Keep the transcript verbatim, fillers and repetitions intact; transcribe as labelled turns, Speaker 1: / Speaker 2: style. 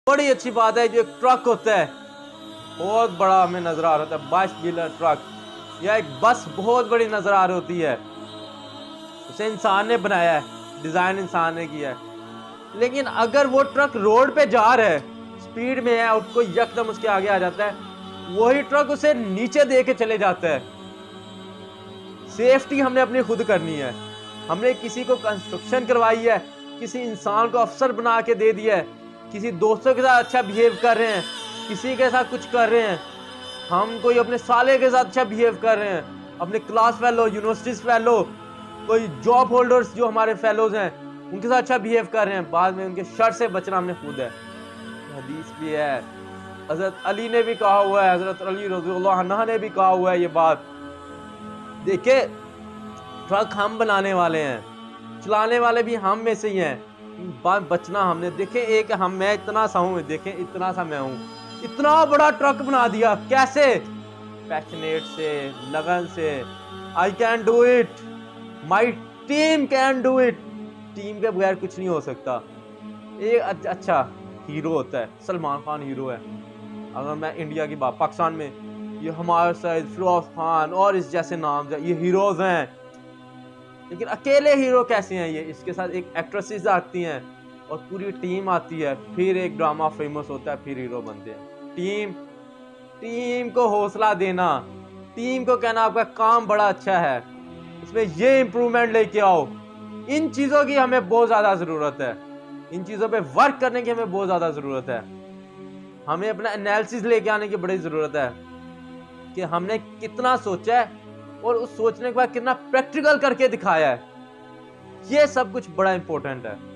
Speaker 1: बड़ी अच्छी बात है, जो एक ट्रक होता है बहुत बड़ा हमें नजर आ रहा था, बाईस व्हीलर ट्रक या एक बस बहुत बड़ी नजर आ रही होती है, उसे इंसान ने बनाया है, डिजाइन इंसान ने किया है। लेकिन अगर वो ट्रक रोड पे जा रहा है, स्पीड में है और कोई यकदम उसके आगे आ जाता है, वही ट्रक उसे नीचे दे के चले जाता है। सेफ्टी हमने अपनी खुद करनी है। हमने किसी को कंस्ट्रक्शन करवाई है, किसी इंसान को अफसर बना के दे दिया है, किसी दोस्तों के साथ अच्छा बिहेव कर रहे हैं, किसी के साथ कुछ कर रहे हैं, हम कोई अपने साले के साथ अच्छा बिहेव कर रहे हैं, अपने क्लास फेलो, यूनिवर्सिटीज फेलो, कोई जॉब होल्डर्स जो हमारे फेलोज हैं उनके साथ अच्छा बिहेव कर रहे हैं, बाद में उनके शर से बचना हमने खुद है। हदीस भी है, हजरत अली ने भी कहा हुआ है, हजरत अली रज़ियल्लाहु अन्हु ने भी कहा हुआ है ये बात। देखिए ट्रक हम बनाने वाले हैं, चलाने वाले भी हम में से ही हैं, बात बचना हमने। देखे एक हम, मैं इतना सा हूँ, देखे इतना सा मैं हूँ, इतना बड़ा ट्रक बना दिया कैसे? पैशनेट से, लगन से। I can do it, my team can do it. Team के बगैर कुछ नहीं हो सकता। एक अच्छा हीरो होता है, सलमान खान हीरो है। अगर मैं इंडिया की बात, पाकिस्तान में ये हमारे साथ फिरोज खान और इस जैसे नाम ये हीरोज हैं, लेकिन अकेले हीरो कैसे हैं ये? इसके साथ एक एक्ट्रेसेस आती हैं और पूरी टीम आती है, फिर एक ड्रामा फेमस होता है, फिर हीरो बनते हैं। टीम टीम को हौसला देना, टीम को कहना आपका काम बड़ा अच्छा है, इसमें ये इंप्रूवमेंट लेके आओ, इन चीज़ों की हमें बहुत ज़्यादा ज़रूरत है। इन चीज़ों पे वर्क करने की हमें बहुत ज़्यादा ज़रूरत है। हमें अपना एनालिसिस लेके आने की बड़ी ज़रूरत है कि हमने कितना सोचा है और उस सोचने के बाद कितना प्रैक्टिकल करके दिखाया है। ये सब कुछ बड़ा इंपॉर्टेंट है।